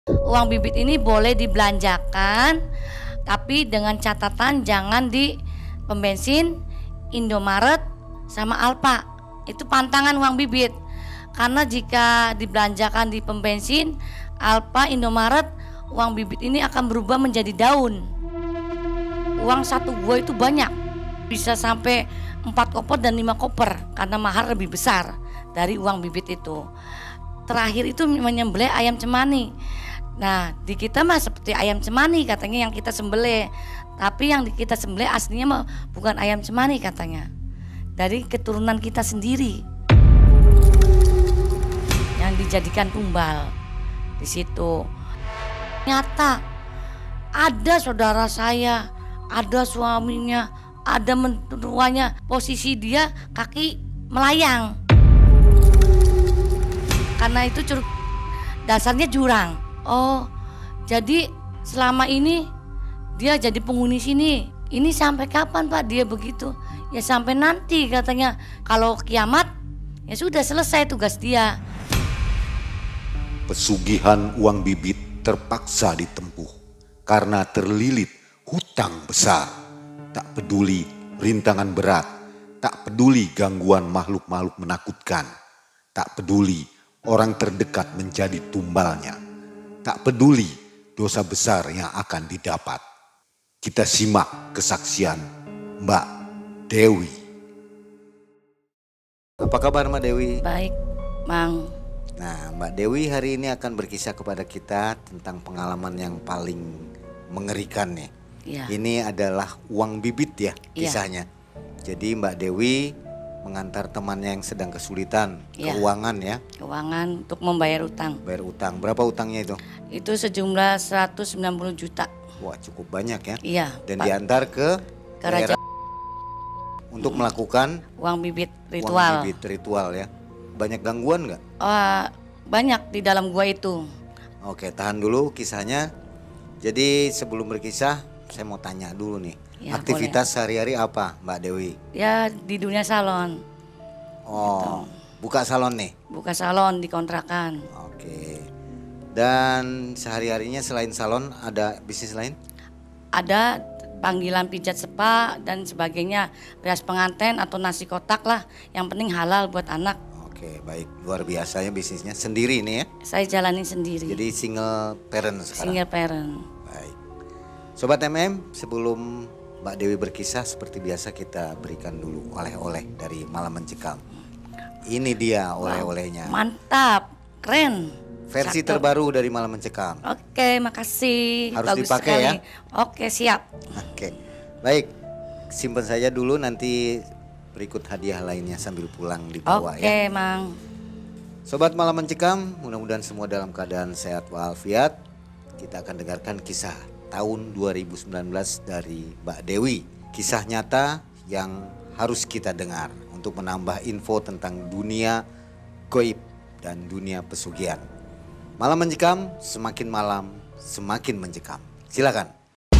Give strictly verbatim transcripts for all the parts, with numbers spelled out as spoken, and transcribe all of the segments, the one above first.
Uang bibit ini boleh dibelanjakan, tapi dengan catatan jangan di pom bensin, Indomaret, sama Alfa. Itu pantangan uang bibit. Karena jika dibelanjakan di pom bensin, Alfa, Indomaret, uang bibit ini akan berubah menjadi daun. Uang satu buah itu banyak, bisa sampai empat koper dan lima koper karena mahar lebih besar dari uang bibit itu. Terakhir itu menyembelih ayam cemani. Nah, di kita mah seperti ayam cemani katanya yang kita sembelih. Tapi yang di kita sembelih aslinya mah bukan ayam cemani katanya. Dari keturunan kita sendiri. Yang dijadikan tumbal di situ. Nyata ada saudara saya, ada suaminya, ada mentuanya, posisi dia kaki melayang. Karena itu curug dasarnya jurang. Oh, jadi selama ini dia jadi penghuni sini. Ini sampai kapan Pak dia begitu? Ya sampai nanti katanya. Kalau kiamat ya sudah selesai tugas dia. Pesugihan uang bibit terpaksa ditempuh karena terlilit hutang besar. Tak peduli rintangan berat, tak peduli gangguan makhluk-makhluk menakutkan, tak peduli orang terdekat menjadi tumbalnya. Tak peduli dosa besar yang akan didapat. Kita simak kesaksian Mbak Dewi. Apa kabar Mbak Dewi? Baik, Mang. Nah, Mbak Dewi hari ini akan berkisah kepada kita tentang pengalaman yang paling mengerikan nih. Ya. Ini adalah uang bibit ya kisahnya. Ya. Jadi Mbak Dewi mengantar temannya yang sedang kesulitan ya. keuangan ya. Keuangan untuk membayar utang. Bayar utang. Berapa utangnya itu? Itu sejumlah seratus sembilan puluh juta. Wah, cukup banyak ya. Iya. Dan Pak. diantar ke Ke Raja untuk melakukan uang bibit ritual. Uang bibit ritual ya. Banyak gangguan nggak? Uh, banyak di dalam gua itu. Oke, tahan dulu kisahnya. Jadi sebelum berkisah, saya mau tanya dulu nih. Ya, aktivitas sehari-hari apa Mbak Dewi? Ya di dunia salon. Oh, gitu. Buka salon nih? Buka salon di kontrakan. Oke. Dan sehari-harinya selain salon ada bisnis lain? Ada panggilan pijat spa dan sebagainya. Beras pengantin atau nasi kotak lah. Yang penting halal buat anak. Oke, baik. Luar biasa ya bisnisnya. Sendiri nih ya? Saya jalanin sendiri. Jadi single parent sekarang? Single parent. Baik. Sobat M M, sebelum Mbak Dewi berkisah seperti biasa kita berikan dulu oleh-oleh dari Malam Mencekam. Ini dia oleh-olehnya. Mantap, keren. Versi Cakep. terbaru dari Malam Mencekam. Oke, makasih. Harus Bagus dipakai sekali. ya? Oke, siap. Oke, baik. Simpan saja dulu, nanti berikut hadiah lainnya sambil pulang dibawa Oke, ya. Mang. Sobat Malam Mencekam, mudah-mudahan semua dalam keadaan sehat walafiat. Kita akan dengarkan kisah tahun dua ribu sembilan belas dari Mbak Dewi. Kisah nyata yang harus kita dengar untuk menambah info tentang dunia goib dan dunia pesugihan. Malam Mencekam, semakin malam semakin mencekam. Silakan.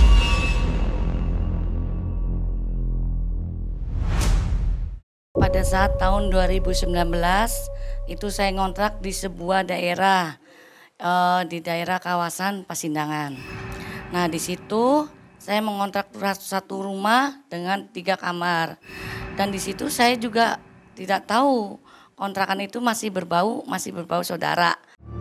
Pada saat tahun dua ribu sembilan belas itu saya ngontrak di sebuah daerah uh, di daerah kawasan Pasindangan. Nah di situ saya mengontrak satu rumah dengan tiga kamar dan di situ saya juga tidak tahu kontrakan itu masih berbau masih berbau saudara.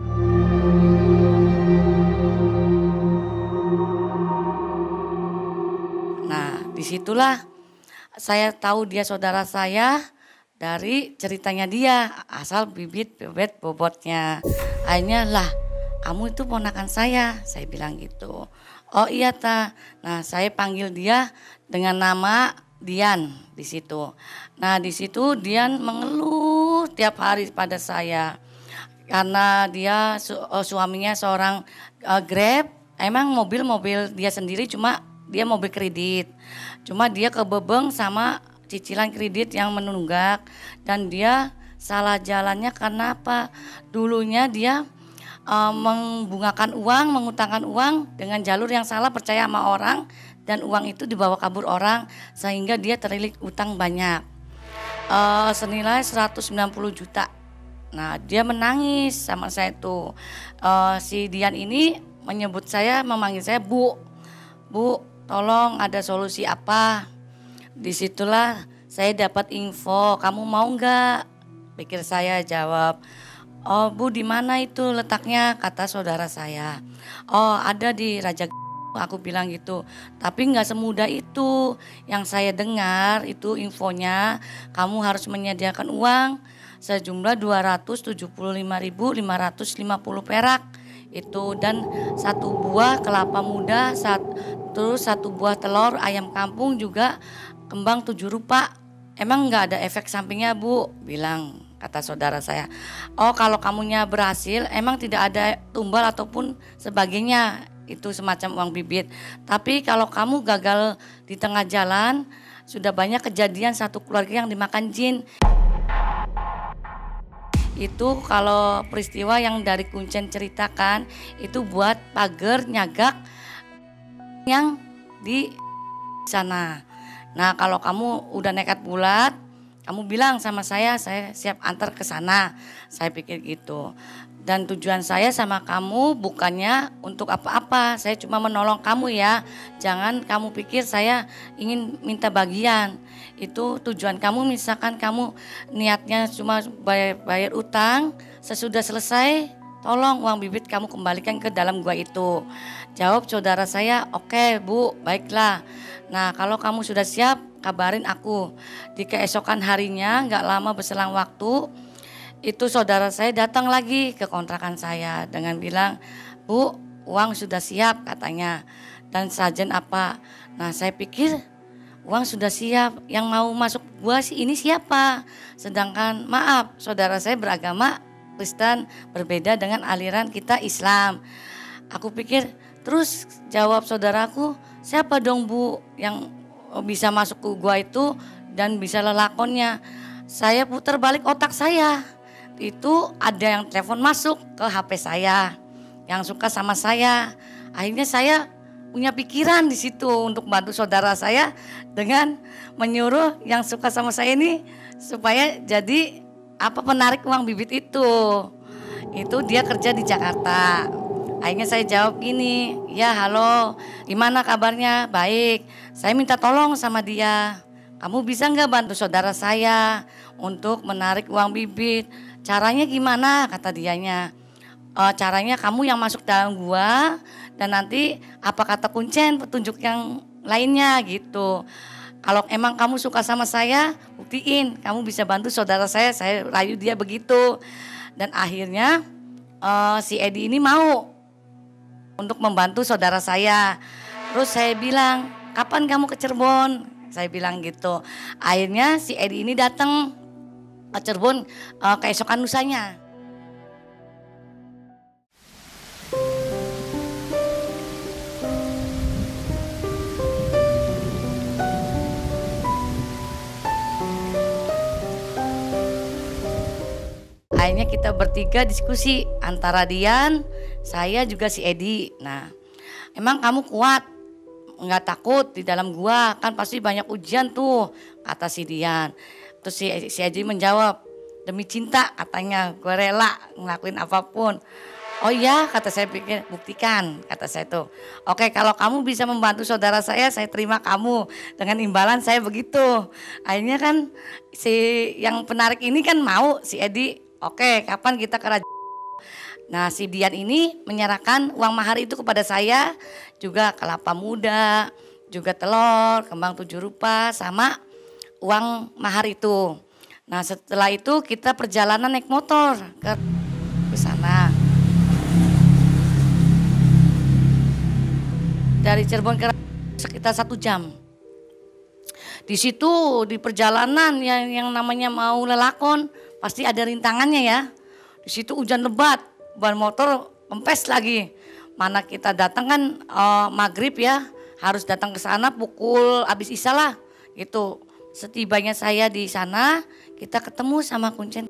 Nah disitulah saya tahu dia saudara saya dari ceritanya dia, asal bibit bebet bobotnya. Akhirnya lah, kamu itu ponakan saya, saya bilang gitu. Oh iya ta. Nah saya panggil dia dengan nama Dian di situ. Nah di situ Dian mengeluh tiap hari pada saya karena dia su uh, suaminya seorang uh, Grab. Emang mobil-mobil dia sendiri cuma dia mobil kredit. Cuma dia kebebeng sama cicilan kredit yang menunggak dan dia salah jalannya karena apa? Dulunya dia uh, membungakan uang, mengutangkan uang dengan jalur yang salah, percaya sama orang dan uang itu dibawa kabur orang sehingga dia terlilit utang banyak. Uh, senilai seratus sembilan puluh juta. Nah dia menangis sama saya tuh. Eh, si Dian ini menyebut saya, memanggil saya Bu. Bu, tolong ada solusi apa? Disitulah saya dapat info, kamu mau nggak? Pikir saya jawab, oh Bu di mana itu letaknya? Kata saudara saya. Oh ada di Raja. Aku bilang gitu. Tapi nggak semudah itu. Yang saya dengar itu infonya kamu harus menyediakan uang sejumlah dua ratus tujuh puluh lima ribu lima ratus lima puluh perak itu, dan satu buah kelapa muda, sat, terus satu buah telur ayam kampung juga kembang tujuh rupa. Emang nggak ada efek sampingnya Bu? Bilang kata saudara saya. Oh kalau kamunya berhasil emang tidak ada tumbal ataupun sebagainya, itu semacam uang bibit. Tapi kalau kamu gagal di tengah jalan, sudah banyak kejadian satu keluarga yang dimakan jin. Itu kalau peristiwa yang dari Kuncen ceritakan itu buat pagar nyagak yang di sana. Nah kalau kamu udah nekat bulat, kamu bilang sama saya, saya siap antar ke sana. Saya pikir gitu. Dan tujuan saya sama kamu bukannya untuk apa-apa, saya cuma menolong kamu ya. Jangan kamu pikir saya ingin minta bagian. Itu tujuan kamu, misalkan kamu niatnya cuma bayar, bayar utang, sesudah selesai tolong uang bibit kamu kembalikan ke dalam gua itu. Jawab saudara saya, oke Bu, baiklah. Nah kalau kamu sudah siap, kabarin aku. Di keesokan harinya, gak lama berselang waktu, itu saudara saya datang lagi ke kontrakan saya dengan bilang, Bu, uang sudah siap katanya. Dan sajen apa? Nah saya pikir uang sudah siap, yang mau masuk gua sih ini siapa? Sedangkan maaf, saudara saya beragama Kristen, berbeda dengan aliran kita Islam. Aku pikir, terus jawab saudaraku, siapa dong Bu yang bisa masuk ke gua itu dan bisa lelakonnya? Saya putar balik otak saya. Itu ada yang telepon masuk ke H P saya yang suka sama saya. Akhirnya saya punya pikiran di situ untuk bantu saudara saya dengan menyuruh yang suka sama saya ini supaya jadi apa penarik uang bibit itu. Itu dia kerja di Jakarta. Akhirnya saya jawab gini, ya halo, gimana kabarnya? Baik, saya minta tolong sama dia. Kamu bisa nggak bantu saudara saya untuk menarik uang bibit? Caranya gimana? Kata dianya. E, caranya kamu yang masuk dalam gua dan nanti apa kata Kuncen petunjuk yang lainnya gitu. Kalau emang kamu suka sama saya, buktiin kamu bisa bantu saudara saya. Saya rayu dia begitu. Dan akhirnya e, si Edi ini mau untuk membantu saudara saya. Terus saya bilang, kapan kamu ke Cirebon? Saya bilang gitu. Akhirnya si Edi ini datang ke Cirebon uh, keesokan lusanya. Akhirnya kita bertiga diskusi antara Dian, saya juga si Edi. Nah, emang kamu kuat? Nggak takut di dalam gua? Kan pasti banyak ujian tuh, kata si Dian. Terus si, si Edi menjawab, demi cinta katanya gue rela ngelakuin apapun. Oh iya, kata saya, pikir buktikan, kata saya tuh. Oke kalau kamu bisa membantu saudara saya, saya terima kamu. Dengan imbalan saya begitu. Akhirnya kan si yang penarik ini kan mau, si Edi. Oke kapan kita ke Raja. Nah si Dian ini menyerahkan uang mahar itu kepada saya. Juga kelapa muda, juga telur, kembang tujuh rupa, sama uang mahar itu. Nah setelah itu kita perjalanan naik motor ke, ke sana. Dari Cirebon ke sekitar satu jam. Di situ di perjalanan yang yang namanya mau lelakon pasti ada rintangannya ya. Di situ hujan lebat, ban motor kempes lagi. Mana kita datang kan uh, maghrib ya, harus datang ke sana pukul habis isya lah gitu. Setibanya saya di sana, kita ketemu sama Kuncen.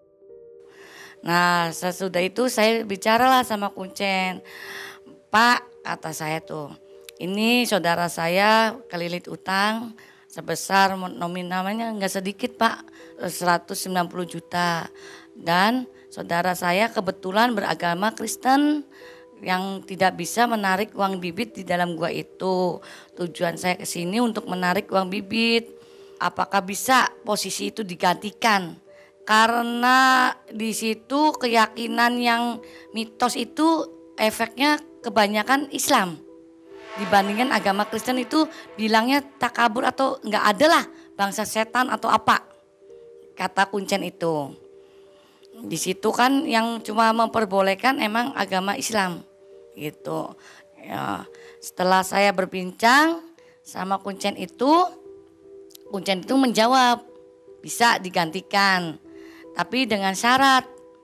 Nah sesudah itu saya bicaralah sama Kuncen. Pak, kata saya tuh, ini saudara saya kelilit utang sebesar nominalnya nggak sedikit Pak, seratus sembilan puluh juta. Dan saudara saya kebetulan beragama Kristen yang tidak bisa menarik uang bibit di dalam gua itu. Tujuan saya ke sini untuk menarik uang bibit. Apakah bisa posisi itu digantikan? Karena di situ keyakinan yang mitos itu efeknya kebanyakan Islam. Dibandingkan agama Kristen itu bilangnya takabur atau enggak ada lah bangsa setan atau apa. Kata kuncen itu. Di situ kan yang cuma memperbolehkan emang agama Islam gitu. Ya, setelah saya berbincang sama kuncen itu, kuncen itu menjawab bisa digantikan, tapi dengan syarat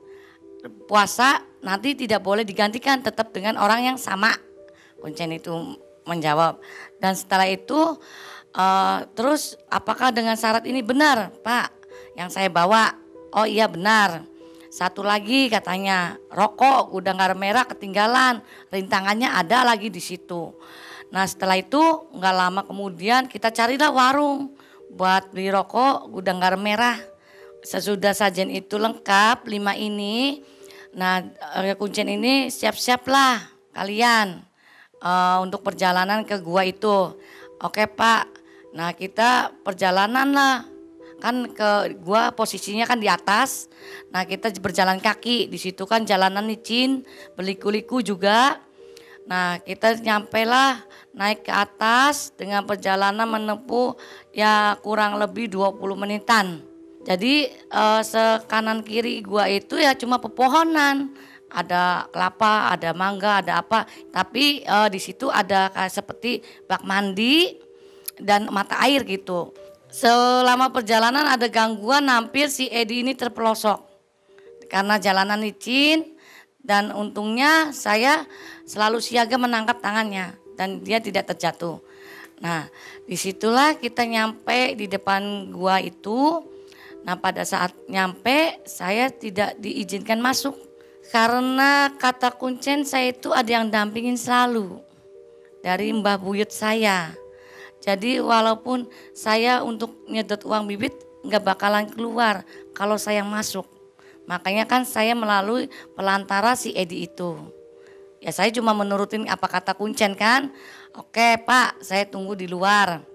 puasa nanti tidak boleh digantikan, tetap dengan orang yang sama. Kuncen itu menjawab. Dan setelah itu uh, terus apakah dengan syarat ini benar Pak yang saya bawa? Oh iya benar. Satu lagi katanya rokok gudang garam merah ketinggalan, rintangannya ada lagi di situ. Nah setelah itu nggak lama kemudian kita carilah warung buat beli rokok gudang garam merah. Sesudah sajian itu lengkap lima ini, nah kuncen ini siap-siaplah kalian uh, untuk perjalanan ke gua itu. Oke Pak, nah kita perjalanan lah. Kan ke gua posisinya kan di atas. Nah, kita berjalan kaki. Di situ kan jalanan licin, berliku-liku juga. Nah, kita nyampelah naik ke atas dengan perjalanan menempuh ya kurang lebih dua puluh menitan. Jadi eh, sekanan kiri gua itu ya cuma pepohonan. Ada kelapa, ada mangga, ada apa. Tapi eh, di situ ada kayak seperti bak mandi dan mata air gitu. Selama perjalanan ada gangguan hampir si Edi ini terpelosok karena jalanan licin dan untungnya saya selalu siaga menangkap tangannya dan dia tidak terjatuh. Nah disitulah kita nyampe di depan gua itu. Nah pada saat nyampe saya tidak diizinkan masuk karena kata kuncen saya itu ada yang dampingin selalu dari Mbah Buyut saya. Jadi walaupun saya untuk nyedot uang bibit nggak bakalan keluar kalau saya masuk. Makanya kan saya melalui pelantara si Edi itu. Ya saya cuma menurutin apa kata kuncen kan. Oke Pak saya tunggu di luar.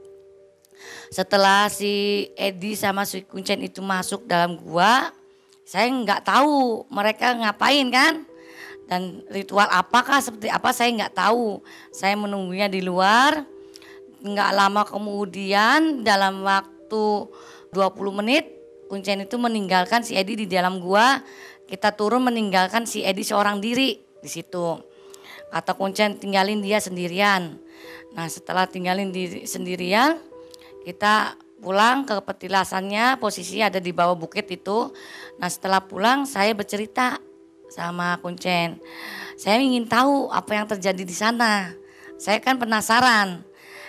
Setelah si Edi sama si kuncen itu masuk dalam gua. Saya nggak tahu mereka ngapain kan. Dan ritual apakah seperti apa saya nggak tahu. Saya menunggunya di luar. Nggak lama kemudian dalam waktu dua puluh menit kuncen itu meninggalkan si Edi di dalam gua. Kita turun meninggalkan si Edi seorang diri di situ. Kata kuncen tinggalin dia sendirian. Nah setelah tinggalin diri sendirian kita pulang ke petilasannya, posisi ada di bawah bukit itu. Nah setelah pulang saya bercerita sama kuncen. Saya ingin tahu apa yang terjadi di sana. Saya kan penasaran.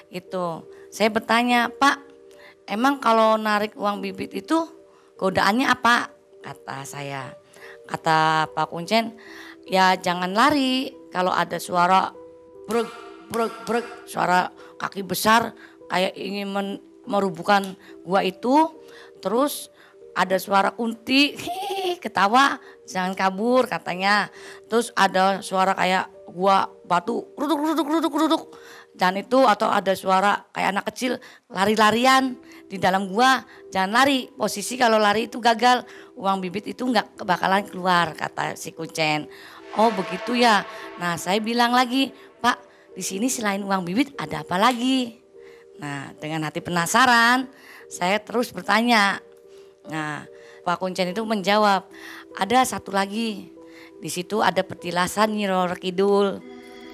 Itu saya bertanya Pak emang kalau narik uang bibit itu godaannya apa kata saya. Kata Pak kuncen ya jangan lari kalau ada suara brek brek brek suara kaki besar kayak ingin men, merubuhkan gua itu. Terus ada suara kunti hihi, ketawa jangan kabur katanya. Terus ada suara kayak gua batu ruduk ruduk ruduk ruduk. Dan itu atau ada suara kayak anak kecil lari-larian di dalam gua. Jangan lari, posisi kalau lari itu gagal, uang bibit itu nggak bakalan keluar kata si kuncen. Oh begitu ya. Nah saya bilang lagi Pak di sini selain uang bibit ada apa lagi? Nah dengan hati penasaran saya terus bertanya. Nah Pak kuncen itu menjawab ada satu lagi. Di situ ada petilasan Nyi Roro Kidul.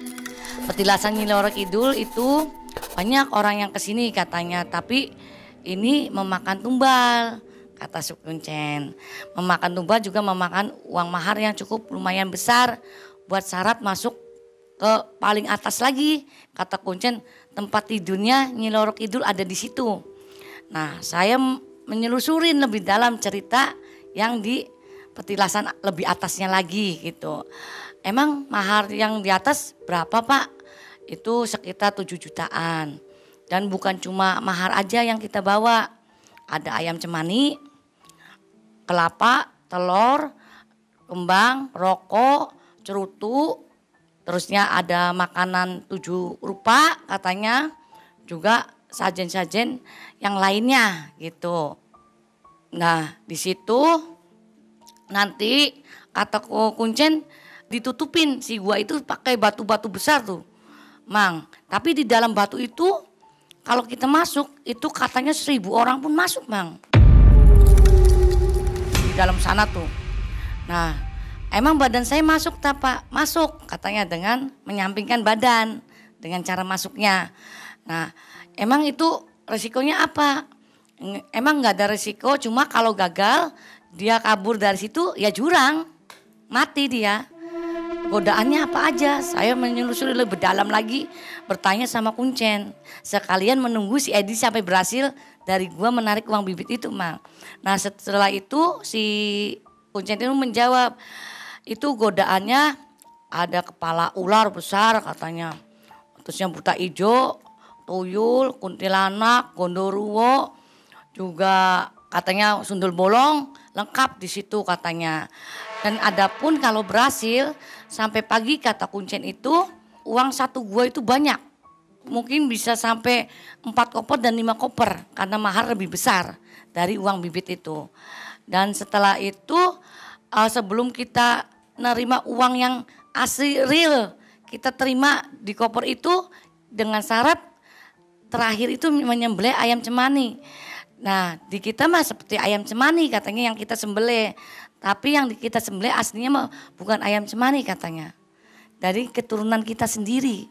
Petilasan Nyi Roro Kidul itu banyak orang yang kesini katanya, tapi ini memakan tumbal kata si kuncen. Memakan tumbal juga memakan uang mahar yang cukup lumayan besar buat syarat masuk ke paling atas lagi. Kata kuncen tempat tidurnya Nyi Roro Kidul ada di situ. Nah saya menyelusurin lebih dalam cerita yang di petilasan lebih atasnya lagi gitu. Emang mahar yang di atas berapa Pak? Itu sekitar tujuh jutaan. Dan bukan cuma mahar aja yang kita bawa. Ada ayam cemani, kelapa, telur, kembang, rokok, cerutu, terusnya ada makanan tujuh rupa katanya, juga sajen-sajen yang lainnya gitu. Nah di situ nanti kata Kuncen ditutupin si gua itu pakai batu-batu besar tuh, Mang. Tapi di dalam batu itu kalau kita masuk itu katanya seribu orang pun masuk, Mang. Di dalam sana tuh. Nah, emang badan saya masuk tak Pak? Masuk katanya dengan menyampingkan badan dengan cara masuknya. Nah, emang itu resikonya apa? Emang nggak ada resiko, cuma kalau gagal dia kabur dari situ ya jurang, mati dia. Godaannya apa aja? Saya menyelusuri lebih dalam lagi, bertanya sama Kuncen. Sekalian menunggu si Edi sampai berhasil dari gua menarik uang bibit itu, Mang. Nah setelah itu si Kuncen itu menjawab, itu godaannya ada kepala ular besar katanya. Terusnya buta ijo, tuyul, kuntilanak, gondoruo, juga katanya sundul bolong, lengkap di situ katanya. Dan adapun kalau berhasil sampai pagi kata Kuncen itu uang satu gua itu banyak. Mungkin bisa sampai empat koper dan lima koper karena mahar lebih besar dari uang bibit itu. Dan setelah itu uh, sebelum kita nerima uang yang asli real, kita terima di koper itu dengan syarat terakhir itu menyembelih ayam cemani. Nah di kita mah seperti ayam cemani katanya yang kita sembelih. Tapi yang kita sembelih aslinya mah bukan ayam cemani katanya. Dari keturunan kita sendiri.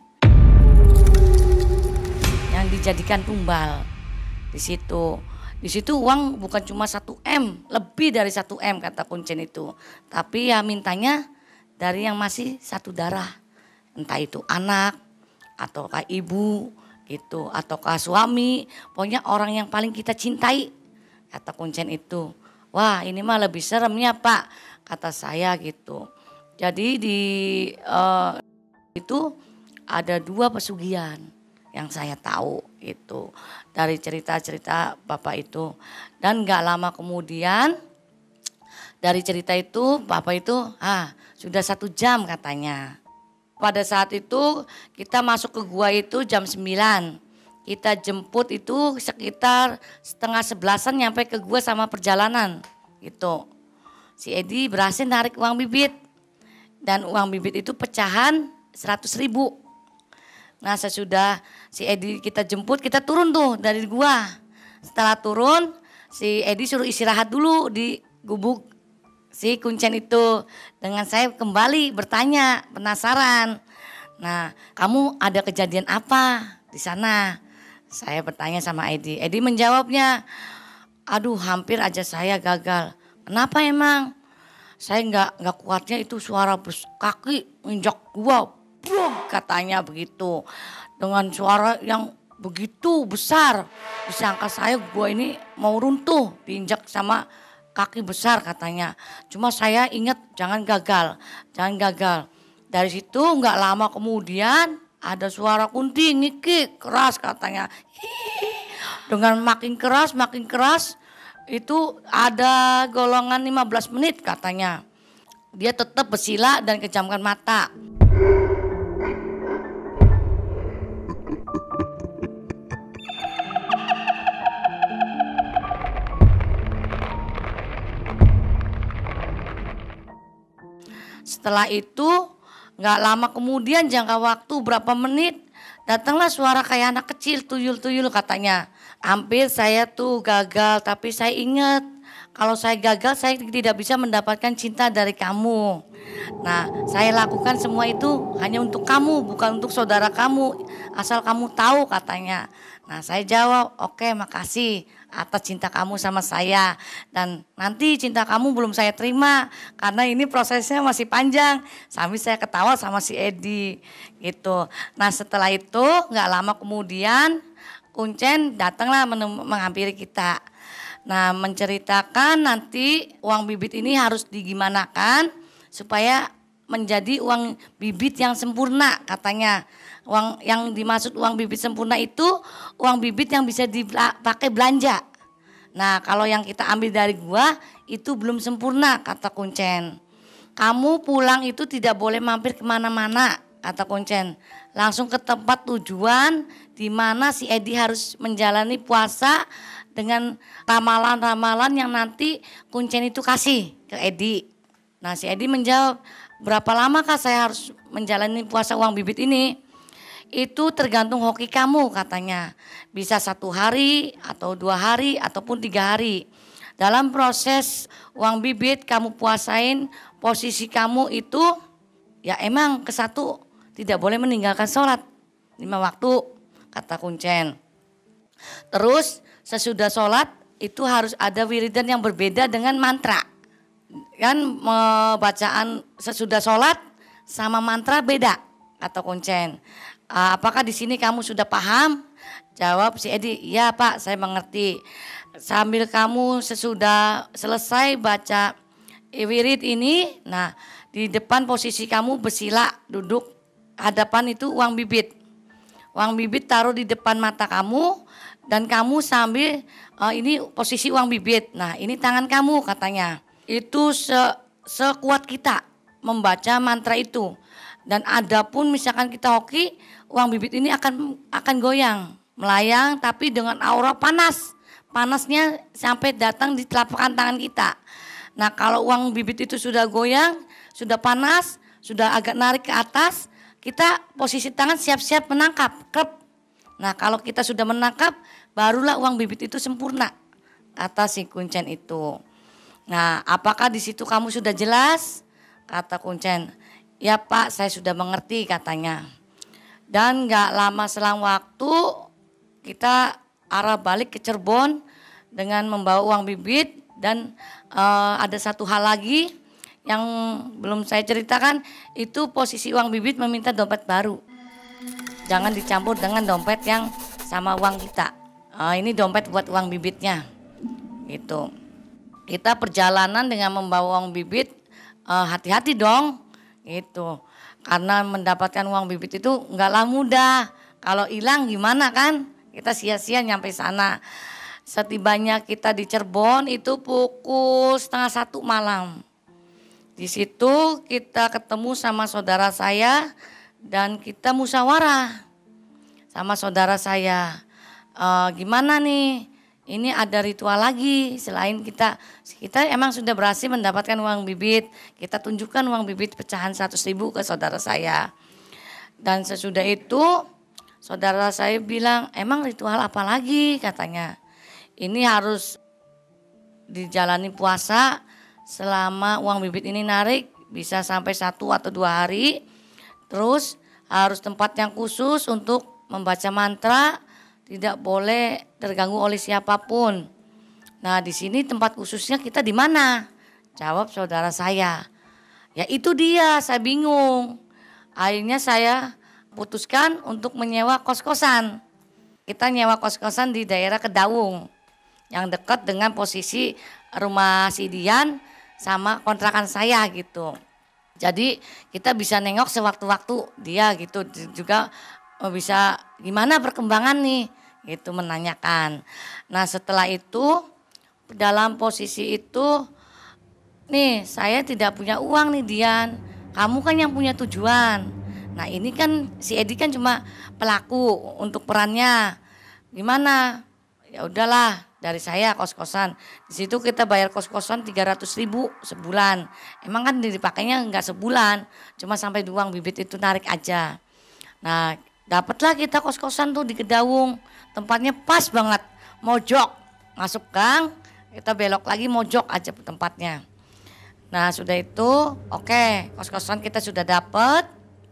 Yang dijadikan tumbal. Di situ. Di situ uang bukan cuma satu M, lebih dari satu M kata Kuncen itu. Tapi ya mintanya dari yang masih satu darah. Entah itu anak atau kah ibu gitu, atau kah suami, pokoknya orang yang paling kita cintai kata Kuncen itu. Wah ini mah lebih seremnya Pak, kata saya gitu. Jadi di uh, itu ada dua pesugihan yang saya tahu itu dari cerita-cerita Bapak itu. Dan gak lama kemudian dari cerita itu Bapak itu ah sudah satu jam katanya. Pada saat itu kita masuk ke gua itu jam sembilan. Kita jemput itu sekitar setengah sebelasan nyampe ke gua sama perjalanan gitu. Si Edi berhasil narik uang bibit. Dan uang bibit itu pecahan seratus ribu. Nah sesudah si Edi kita jemput, kita turun tuh dari gua. Setelah turun si Edi suruh istirahat dulu di gubuk si Kuncen itu. Dengan saya kembali bertanya, penasaran. Nah kamu ada kejadian apa di sana? Saya bertanya sama Edi. Edi menjawabnya, aduh hampir aja saya gagal. Kenapa emang? Saya nggak nggak kuatnya itu suara kaki injak gua, brum, katanya begitu. Dengan suara yang begitu besar, disangka saya gua ini mau runtuh diinjak sama kaki besar katanya. Cuma saya ingat jangan gagal, jangan gagal. Dari situ nggak lama kemudian ada suara kunti ngikik keras katanya. Dengan makin keras, makin keras itu ada golongan lima belas menit katanya. Dia tetap bersila dan kejamkan mata. Setelah itu gak lama kemudian jangka waktu berapa menit datanglah suara kayak anak kecil tuyul-tuyul katanya. Hampir saya tuh gagal tapi saya ingat kalau saya gagal saya tidak bisa mendapatkan cinta dari kamu. Nah saya lakukan semua itu hanya untuk kamu bukan untuk saudara kamu. Asal kamu tahu katanya. Nah saya jawab oke makasih atas cinta kamu sama saya. Dan nanti cinta kamu belum saya terima karena ini prosesnya masih panjang. Sambil saya ketawa sama si Edi gitu. Nah setelah itu gak lama kemudian Kuncen datanglah menghampiri kita. Nah menceritakan nanti uang bibit ini harus digimanakan supaya menjadi uang bibit yang sempurna katanya. Uang yang dimaksud uang bibit sempurna itu uang bibit yang bisa dipakai belanja. Nah kalau yang kita ambil dari gua itu belum sempurna kata Kuncen. Kamu pulang itu tidak boleh mampir kemana-mana kata Kuncen. Langsung ke tempat tujuan di mana si Edi harus menjalani puasa dengan ramalan-ramalan yang nanti Kuncen itu kasih ke Edi. Nah si Edi menjawab, berapa lama kah saya harus menjalani puasa uang bibit ini? Itu tergantung hoki kamu katanya. Bisa satu hari atau dua hari ataupun tiga hari. Dalam proses uang bibit kamu puasain, posisi kamu itu ya emang ke satu tidak boleh meninggalkan sholat lima waktu kata Kuncen. Terus sesudah sholat itu harus ada wiridan yang berbeda dengan mantra. Kan bacaan sesudah sholat sama mantra beda kata Kuncen. Apakah di sini kamu sudah paham? Jawab si Edi, iya Pak saya mengerti. Sambil kamu sesudah selesai baca wirid ini, nah di depan posisi kamu bersila duduk hadapan itu uang bibit. Uang bibit taruh di depan mata kamu dan kamu sambil uh, ini posisi uang bibit. Nah ini tangan kamu katanya. Itu se sekuat kita membaca mantra itu. Dan adapun misalkan kita hoki, uang bibit ini akan akan goyang, melayang tapi dengan aura panas. Panasnya sampai datang di telapak tangan kita. Nah kalau uang bibit itu sudah goyang, sudah panas, sudah agak narik ke atas, kita posisi tangan siap-siap menangkap. Krep. Nah kalau kita sudah menangkap, barulah uang bibit itu sempurna, kata si Kuncen itu. Nah apakah di situ kamu sudah jelas? Kata Kuncen. Ya Pak saya sudah mengerti katanya. Dan gak lama selang waktu kita arah balik ke Cirebon dengan membawa uang bibit. Dan uh, ada satu hal lagi yang belum saya ceritakan, itu posisi uang bibit meminta dompet baru. Jangan dicampur dengan dompet yang sama uang kita. Uh, ini dompet buat uang bibitnya gitu. Kita perjalanan dengan membawa uang bibit, uh, hati-hati dong gitu, karena mendapatkan uang bibit itu enggaklah mudah. Kalau hilang gimana kan, kita sia-sia nyampe sana. Setibanya kita di Cirebon itu pukul setengah satu malam. Di situ kita ketemu sama saudara saya dan kita musyawarah sama saudara saya. E, gimana nih? Ini ada ritual lagi selain kita, kita emang sudah berhasil mendapatkan uang bibit. Kita tunjukkan uang bibit pecahan seratus ribu ke saudara saya. Dan sesudah itu saudara saya bilang, emang ritual apa lagi katanya. Ini harus dijalani puasa selama uang bibit ini narik bisa sampai satu atau dua hari. Terus harus tempat yang khusus untuk membaca mantra. Tidak boleh terganggu oleh siapapun. Nah di sini tempat khususnya kita di mana? Jawab saudara saya. Ya itu dia, saya bingung. Akhirnya saya putuskan untuk menyewa kos-kosan. Kita nyewa kos-kosan di daerah Kedaung. Yang dekat dengan posisi rumah si Dian sama kontrakan saya gitu. Jadi kita bisa nengok sewaktu-waktu dia gitu. Juga bisa gimana perkembangan nih? Itu menanyakan. Nah setelah itu dalam posisi itu nih saya tidak punya uang nih Dian, kamu kan yang punya tujuan. Nah ini kan si Edi kan cuma pelaku untuk perannya. Gimana? Ya udahlah dari saya kos-kosan. Di situ kita bayar kos-kosan tiga ratus ribu sebulan. Emang kan dipakainya enggak sebulan, cuma sampai uang bibit itu narik aja. Nah dapatlah kita kos-kosan tuh di Kedaung. Tempatnya pas banget, mojok, masuk gang, kita belok lagi mojok aja tempatnya. Nah sudah itu oke, okay, kos-kosan kita sudah dapat.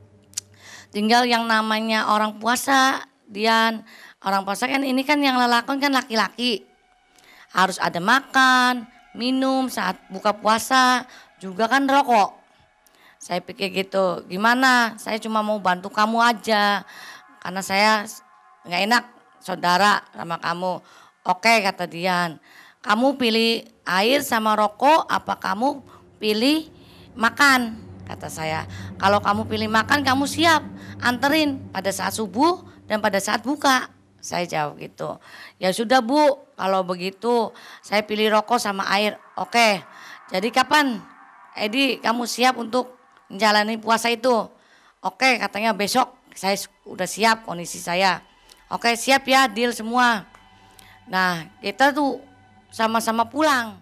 Tinggal yang namanya orang puasa, Dian. Orang puasa kan ini kan yang lelakon kan laki-laki. Harus ada makan, minum saat buka puasa, juga kan rokok. Saya pikir gitu, gimana? Saya cuma mau bantu kamu aja, karena saya nggak enak saudara sama kamu. Oke kata Dian, kamu pilih air sama rokok apa kamu pilih makan? Kata saya, kalau kamu pilih makan kamu siap anterin pada saat subuh dan pada saat buka. Saya jawab gitu. Ya sudah Bu, kalau begitu saya pilih rokok sama air. Oke, jadi kapan Edi kamu siap untuk menjalani puasa itu? Oke, katanya besok saya udah siap kondisi saya. Oke, siap ya, deal semua. Nah, kita tuh sama-sama pulang.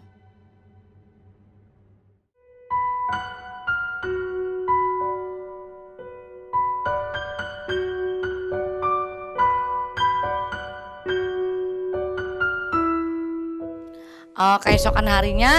Uh, keesokan harinya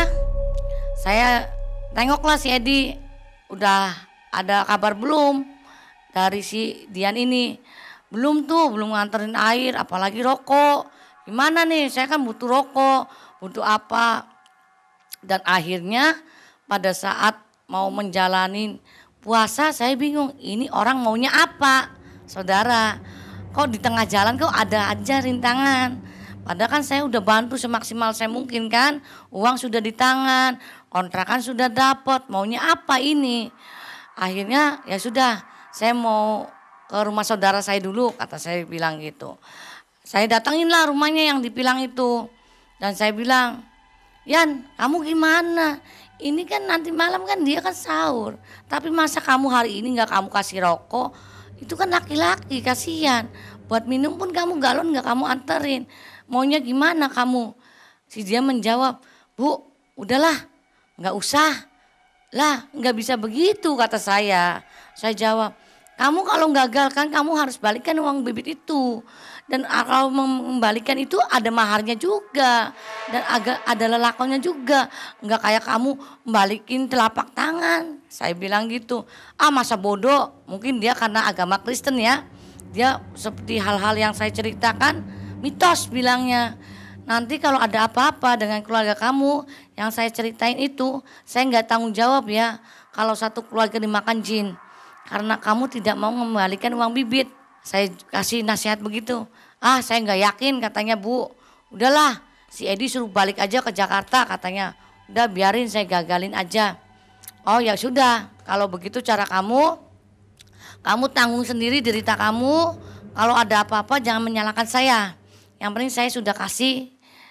saya tengoklah si Edi udah ada kabar belum dari si Dian ini. Belum tuh, belum nganterin air apalagi rokok. Gimana nih, saya kan butuh rokok, butuh apa. Dan akhirnya pada saat mau menjalani puasa saya bingung, ini orang maunya apa saudara. Kok di tengah jalan kok ada aja rintangan. Padahal kan saya udah bantu semaksimal saya mungkin kan. Uang sudah di tangan, kontrakan sudah dapat. Maunya apa ini? Akhirnya ya sudah, saya mau ke rumah saudara saya dulu, kata saya bilang gitu. Saya datangin lah rumahnya yang dibilang itu. Dan saya bilang, Yan, kamu gimana? Ini kan nanti malam kan dia kan sahur. Tapi masa kamu hari ini gak kamu kasih rokok? Itu kan laki-laki, kasihan. Buat minum pun kamu galon gak kamu anterin. Maunya gimana kamu? Si dia menjawab, Bu, udahlah, nggak usah. Lah, nggak bisa begitu kata saya. Saya jawab, kamu kalau gagal kan kamu harus balikan uang bibit itu. Dan kalau membalikan itu ada maharnya juga. Dan agak ada lelakonnya juga. Nggak kayak kamu balikin telapak tangan. Saya bilang gitu. Ah masa bodoh, mungkin dia karena agama Kristen ya. Dia seperti hal-hal yang saya ceritakan, mitos bilangnya. Nanti kalau ada apa-apa dengan keluarga kamu yang saya ceritain itu, saya nggak tanggung jawab ya kalau satu keluarga dimakan jin. Karena kamu tidak mau mengembalikan uang bibit. Saya kasih nasihat begitu. Ah saya nggak yakin katanya Bu. Udahlah si Edi suruh balik aja ke Jakarta katanya. Udah biarin saya gagalin aja. Oh ya sudah, kalau begitu cara kamu, kamu tanggung sendiri derita kamu. Kalau ada apa-apa jangan menyalahkan saya. Yang penting saya sudah kasih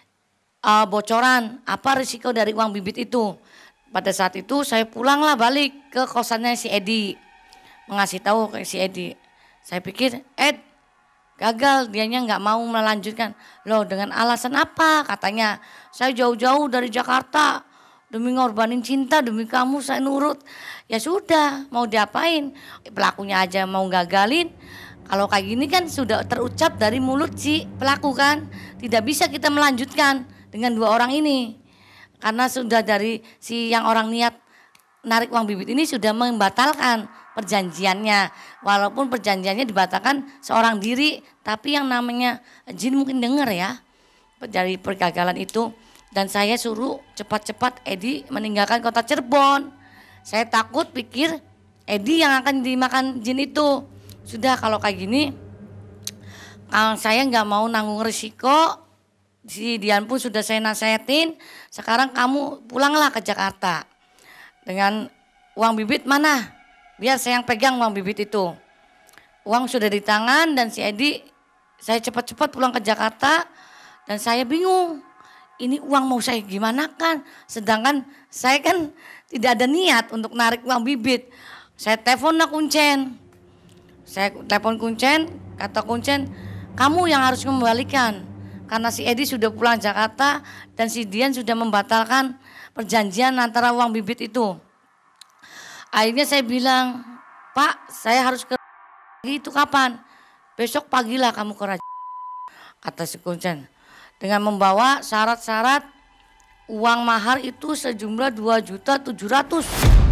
uh, bocoran apa risiko dari uang bibit itu. Pada saat itu saya pulanglah balik ke kosannya si Edi. Mengasih tahu ke si Edi. Saya pikir, Ed gagal, dianya nggak mau melanjutkan. Loh dengan alasan apa? Katanya, saya jauh-jauh dari Jakarta. Demi ngorbanin cinta, demi kamu saya nurut. Ya sudah, mau diapain? Pelakunya aja mau gagalin. Kalau kayak gini kan sudah terucap dari mulut si pelaku kan. Tidak bisa kita melanjutkan dengan dua orang ini. Karena sudah dari si yang orang niat narik uang bibit ini sudah membatalkan perjanjiannya. Walaupun perjanjiannya dibatalkan seorang diri. Tapi yang namanya jin mungkin dengar ya. Dari pergagalan itu. Dan saya suruh cepat-cepat Edi meninggalkan kota Cirebon. Saya takut pikir Edi yang akan dimakan jin itu. Sudah kalau kayak gini, kalau saya nggak mau nanggung risiko, si Dian pun sudah saya nasihatin, sekarang kamu pulanglah ke Jakarta. Dengan uang bibit mana? Biar saya yang pegang uang bibit itu. Uang sudah di tangan dan si Edi, saya cepat-cepat pulang ke Jakarta dan saya bingung. Ini uang mau saya gimana kan? Sedangkan saya kan tidak ada niat untuk narik uang bibit. Saya telepon lah Kuncen. Saya telepon Kuncen, kata Kuncen, kamu yang harus mengembalikan. Karena si Edi sudah pulang Jakarta dan si Dian sudah membatalkan perjanjian antara uang bibit itu. Akhirnya saya bilang, Pak saya harus ke itu kapan? Besok pagilah kamu ke Raja. Kata si Kuncen. Dengan membawa syarat-syarat uang mahar itu sejumlah dua juta tujuh ratus ribu.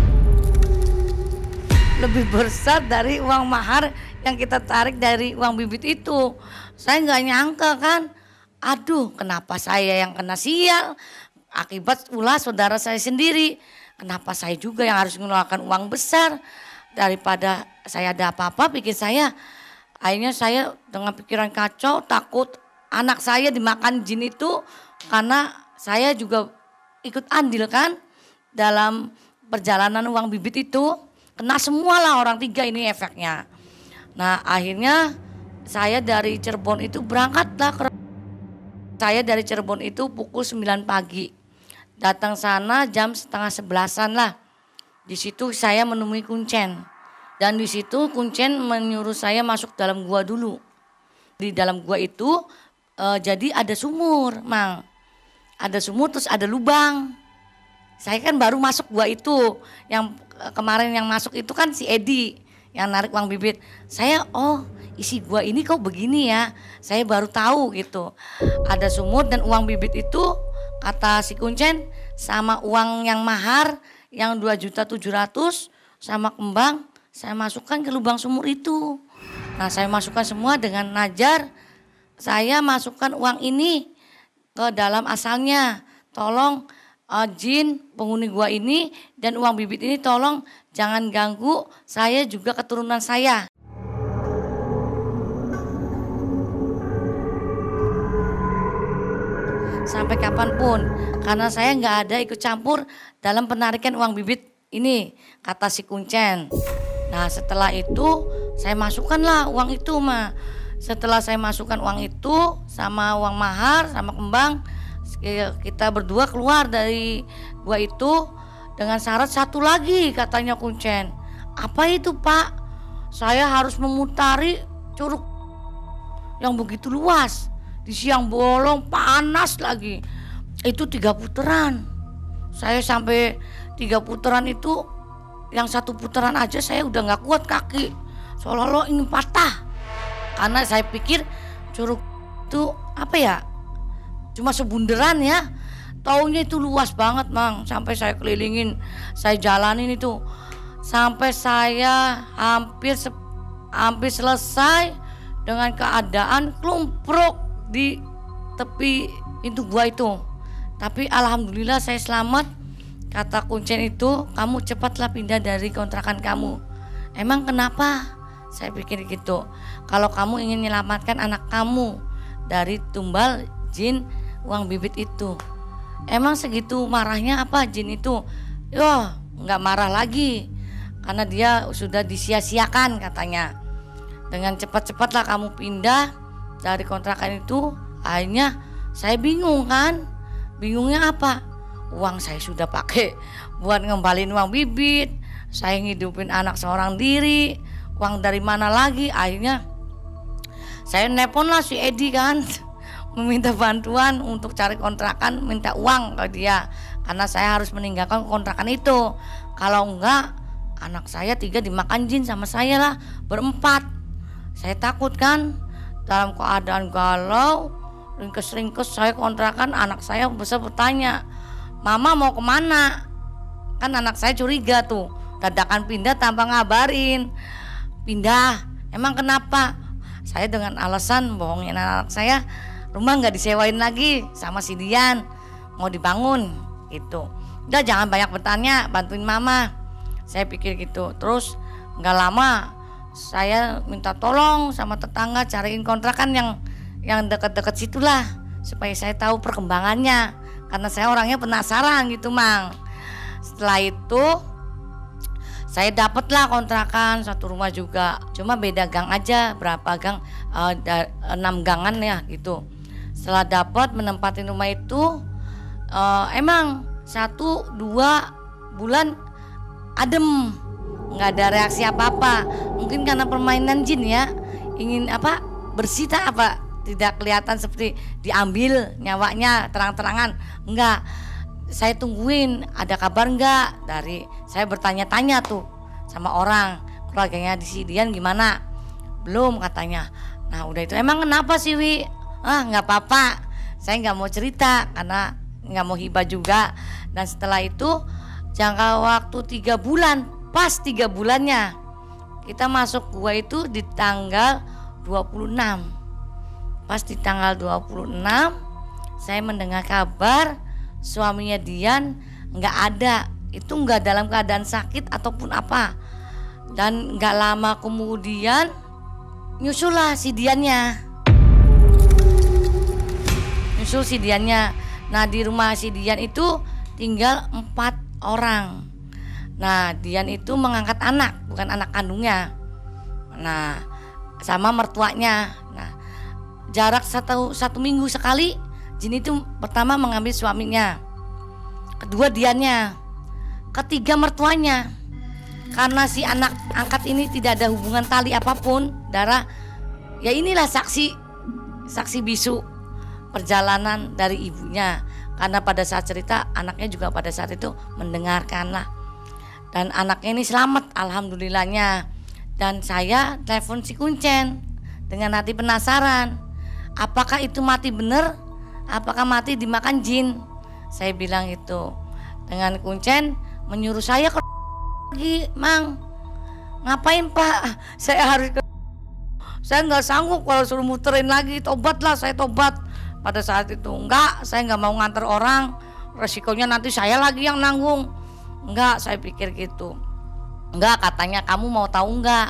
Lebih besar dari uang mahar yang kita tarik dari uang bibit itu. Saya nggak nyangka kan. Aduh kenapa saya yang kena sial. Akibat ulah saudara saya sendiri. Kenapa saya juga yang harus mengeluarkan uang besar. Daripada saya ada apa-apa pikir saya. Akhirnya saya dengan pikiran kacau takut anak saya dimakan jin itu. Karena saya juga ikut andil kan dalam perjalanan uang bibit itu. Kena semua lah orang tiga ini efeknya. Nah akhirnya saya dari Cirebon itu berangkatlah ke saya dari Cirebon itu pukul sembilan pagi. Datang sana jam setengah sebelasan lah. Di situ saya menemui Kuncen. Dan di situ Kuncen menyuruh saya masuk dalam gua dulu. Di dalam gua itu e, jadi ada sumur, Mang. Ada sumur terus ada lubang. Saya kan baru masuk gua itu. Yang e, kemarin yang masuk itu kan si Edi yang narik uang bibit. Saya oh isi gua ini kok begini ya. Saya baru tahu gitu. Ada sumur dan uang bibit itu kata si Kuncen sama uang yang mahar yang dua juta tujuh ratus sama kembang saya masukkan ke lubang sumur itu. Nah saya masukkan semua dengan najar. Saya masukkan uang ini ke dalam asalnya. Tolong uh, jin penghuni gua ini dan uang bibit ini tolong jangan ganggu saya juga keturunan saya. Sampai kapanpun, karena saya nggak ada ikut campur dalam penarikan uang bibit ini, kata si Kuncen. Nah setelah itu saya masukkanlah uang itu mah. Setelah saya masukkan uang itu sama uang mahar sama kembang, kita berdua keluar dari gua itu dengan syarat satu lagi, katanya Kuncen. Apa itu Pak? Saya harus memutari curug yang begitu luas. Di siang bolong panas lagi. Itu tiga putaran. Saya sampai tiga putaran itu, yang satu putaran aja saya udah gak kuat kaki. Seolah-olah ingin patah. Karena saya pikir curug itu apa ya, cuma sebunderan ya. Taunya itu luas banget Mang. Sampai saya kelilingin, saya jalanin itu. Sampai saya hampir hampir selesai dengan keadaan klumpruk di tepi pintu gua itu. Tapi alhamdulillah saya selamat. Kata Kuncen itu, kamu cepatlah pindah dari kontrakan kamu. Emang kenapa? Saya pikir gitu. Kalau kamu ingin menyelamatkan anak kamu dari tumbal jin uang bibit itu. Emang segitu marahnya apa jin itu? Yoh, nggak marah lagi. Karena dia sudah disia-siakan katanya. Dengan cepat-cepatlah kamu pindah dari kontrakan itu. Akhirnya saya bingung kan. Bingungnya apa? Uang saya sudah pakai buat ngembalin uang bibit. Saya ngidupin anak seorang diri. Uang dari mana lagi? Akhirnya saya nelpon lah si Edi kan. Meminta bantuan untuk cari kontrakan. Minta uang ke dia. Karena saya harus meninggalkan kontrakan itu. Kalau enggak, anak saya tiga dimakan jin sama saya lah. Berempat. Saya takut kan. Dalam keadaan galau, ringkes-ringkes saya kontrakan, anak saya bisa bertanya, Mama mau kemana? Kan anak saya curiga tuh, dadakan pindah tanpa ngabarin. Pindah, emang kenapa? Saya dengan alasan bohongin anak saya, rumah gak disewain lagi sama si Dian, mau dibangun gitu. Udah jangan banyak bertanya, bantuin Mama. Saya pikir gitu. Terus gak lama saya minta tolong sama tetangga cariin kontrakan yang yang dekat-dekat situlah supaya saya tahu perkembangannya, karena saya orangnya penasaran gitu Mang. Setelah itu saya dapatlah kontrakan satu rumah juga, cuma beda gang aja, berapa gang, uh, enam gangan ya gitu. Setelah dapat menempatin rumah itu, uh, emang satu dua bulan adem, nggak ada reaksi apa-apa. Mungkin karena permainan jin ya, ingin apa bersih tak apa, tidak kelihatan seperti diambil nyawanya terang-terangan. Enggak, saya tungguin ada kabar enggak dari, saya bertanya-tanya tuh sama orang keluarganya di Sidian gimana, belum katanya. Nah udah itu, emang kenapa sih Wi? Ah nggak apa-apa, saya nggak mau cerita karena nggak mau hibah juga. Dan setelah itu jangka waktu tiga bulan, pas tiga bulannya kita masuk gua itu di tanggal dua puluh enam. Pas di tanggal dua puluh enam saya mendengar kabar suaminya Dian nggak ada. Itu nggak dalam keadaan sakit ataupun apa. Dan nggak lama kemudian nyusul lah si Diannya. Nyusul si Diannya. Nah di rumah si Dian itu tinggal empat orang. Nah Dian itu mengangkat anak, bukan anak kandungnya. Nah sama mertuanya. Nah jarak satu, satu minggu sekali Jin itu pertama mengambil suaminya, kedua dianya, ketiga mertuanya. Karena si anak angkat ini tidak ada hubungan tali apapun darah, ya inilah saksi saksi bisu perjalanan dari ibunya. Karena pada saat cerita anaknya juga pada saat itu mendengarkan lah. Dan anaknya ini selamat alhamdulillahnya. Dan saya telepon si Kuncen dengan hati penasaran, apakah itu mati bener? Apakah mati dimakan jin? Saya bilang itu. Dengan Kuncen menyuruh saya ke lagi, Mang. Ngapain Pak? Saya harus ke... Saya nggak sanggup kalau suruh muterin lagi. Tobatlah, saya tobat. Pada saat itu enggak, saya nggak mau nganter orang. Resikonya nanti saya lagi yang nanggung. Enggak, saya pikir gitu. Enggak, katanya kamu mau tahu enggak?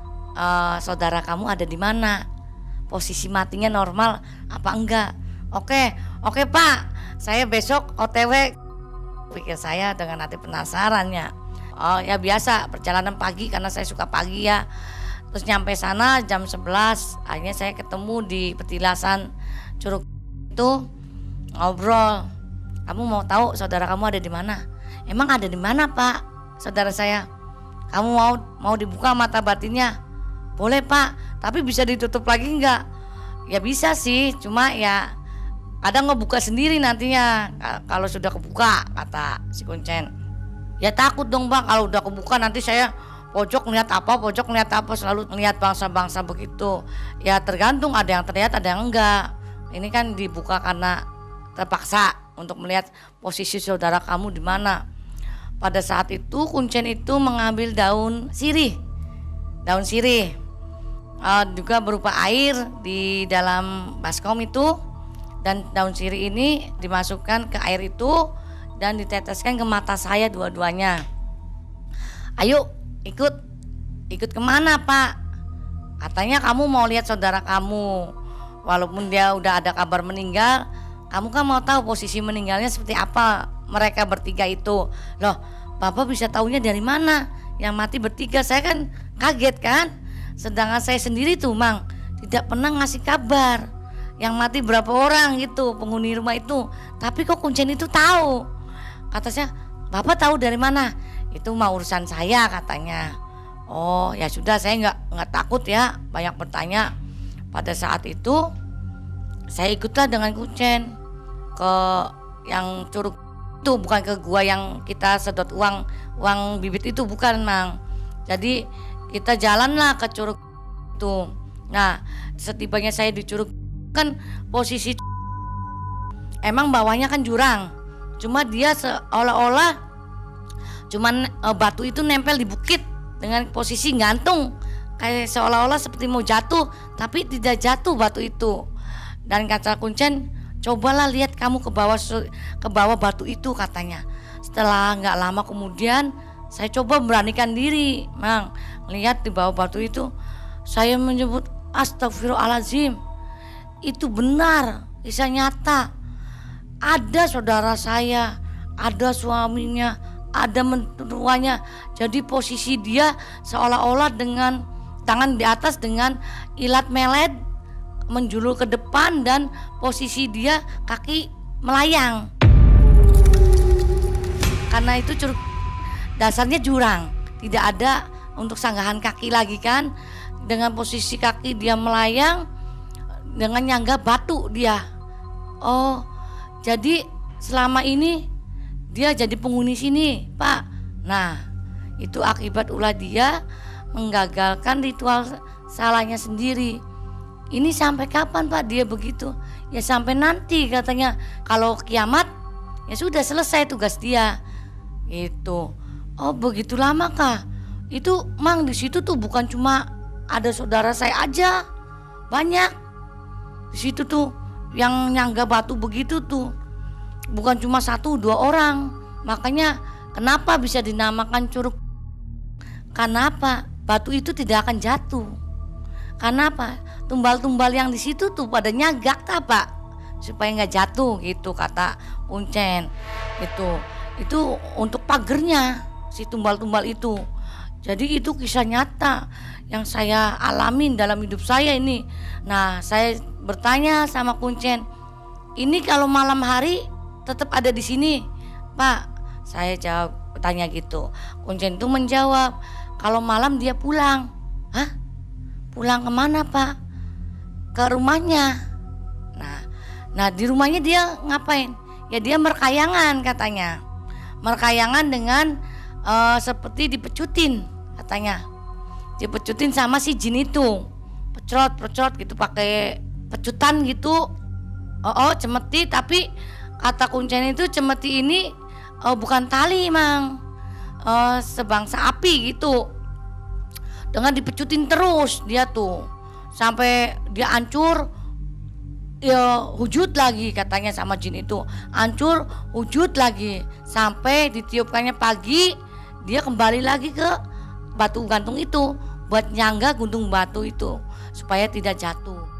Uh, saudara kamu ada di mana? Posisi matinya normal apa enggak? Oke, oke Pak. Saya besok O T W. Pikir saya dengan hati penasarannya. Oh ya biasa perjalanan pagi karena saya suka pagi ya. Terus nyampe sana jam sebelas, akhirnya saya ketemu di petilasan Curug itu, ngobrol. Kamu mau tahu saudara kamu ada di mana? Emang ada di mana Pak? Saudara saya. Kamu mau mau dibuka mata batinnya? Boleh Pak, tapi bisa ditutup lagi enggak? Ya bisa sih, cuma ya kadang ngebuka sendiri nantinya kalau sudah kebuka, kata si Kuncen. Ya takut dong Bang, kalau udah kebuka nanti saya pojok ngeliat apa, pojok ngeliat apa, selalu ngeliat bangsa-bangsa begitu. Ya tergantung, ada yang terlihat ada yang enggak. Ini kan dibuka karena terpaksa untuk melihat posisi saudara kamu di mana. Pada saat itu Kuncen itu mengambil daun sirih, daun sirih uh, juga berupa air di dalam baskom itu, dan daun sirih ini dimasukkan ke air itu dan diteteskan ke mata saya dua-duanya. Ayo ikut, ikut kemana Pak? Katanya kamu mau lihat saudara kamu. Walaupun dia udah ada kabar meninggal, kamu kan mau tahu posisi meninggalnya seperti apa mereka bertiga itu. Loh, Bapak bisa taunya dari mana? Yang mati bertiga, saya kan kaget kan. Sedangkan saya sendiri tuh Mang tidak pernah ngasih kabar yang mati berapa orang gitu penghuni rumah itu. Tapi kok Kuncen itu tahu? Kata saya, Bapak tahu dari mana? Itu mah urusan saya katanya. Oh ya sudah, saya nggak nggak takut ya banyak bertanya. Pada saat itu saya ikutlah dengan Kuncen ke yang curug itu, bukan ke gua yang kita sedot uang uang bibit itu, bukan Mang. Jadi kita jalanlah ke curug itu. Nah setibanya saya di curug kan posisi emang bawahnya kan jurang, cuma dia seolah-olah cuman e, batu itu nempel di bukit dengan posisi gantung, kayak seolah-olah seperti mau jatuh, tapi tidak jatuh batu itu. Dan kata Kuncen, cobalah lihat kamu ke bawah ke bawah batu itu katanya. Setelah nggak lama kemudian saya coba beranikan diri, Mang, lihat di bawah batu itu. Saya menyebut astagfirullahaladzim, itu benar, kisah nyata. Ada saudara saya, ada suaminya, ada mentuanya. Jadi posisi dia seolah-olah dengan tangan di atas dengan ilat melet menjulur ke depan, dan posisi dia kaki melayang. Karena itu curug dasarnya jurang, tidak ada untuk sanggahan kaki lagi kan. Dengan posisi kaki dia melayang dengan nyangga batu dia. Oh, jadi selama ini dia jadi penghuni sini, Pak. Nah, itu akibat ulah dia menggagalkan ritual salahnya sendiri. Ini sampai kapan Pak dia begitu? Ya sampai nanti katanya. Kalau kiamat ya sudah selesai tugas dia. Itu. Oh, begitu lama kah? Itu Mang di situ tuh bukan cuma ada saudara saya aja. Banyak. Di situ tuh yang nyangga batu begitu tuh bukan cuma satu dua orang. Makanya kenapa bisa dinamakan curug? Kenapa? Batu itu tidak akan jatuh. Kenapa? Tumbal-tumbal yang di situ tuh pada nyagak Pak, supaya nggak jatuh gitu kata Kuncen. Itu itu untuk pagernya si tumbal-tumbal itu. Jadi itu kisah nyata yang saya alamin dalam hidup saya ini. Nah, saya bertanya sama Kuncen, ini kalau malam hari tetap ada di sini, Pak? Saya jawab, tanya gitu. Kuncen itu menjawab, kalau malam dia pulang. Hah? Pulang kemana, Pak? Ke rumahnya. Nah, nah di rumahnya dia ngapain? Ya dia merkayangan katanya. Merkayangan dengan uh, seperti dipecutin katanya. Dipecutin sama si jin itu. Pecrot, pecrot gitu pakai pecutan gitu. Oh, oh cemeti, tapi kata Kuncen itu cemeti ini oh, bukan tali Mang, oh, sebangsa api gitu. Dengan dipecutin terus dia tuh sampai dia hancur, ya wujud lagi katanya sama jin itu, hancur wujud lagi sampai ditiupkannya pagi dia kembali lagi ke batu gantung itu buat nyangga gunung batu itu supaya tidak jatuh.